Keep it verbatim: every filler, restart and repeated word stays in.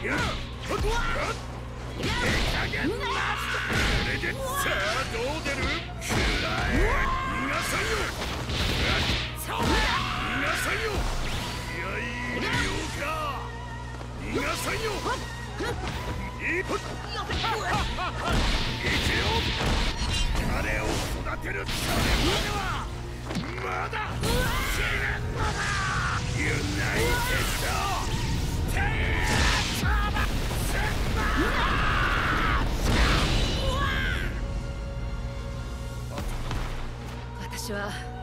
れでさあどう出る？くらえ逃がさんよ逃がさんよ気合い入れようか逃がさんよいっいけよ彼を育てるそれまではまだ死ぬのだユナイテッドテイラーセンバー私は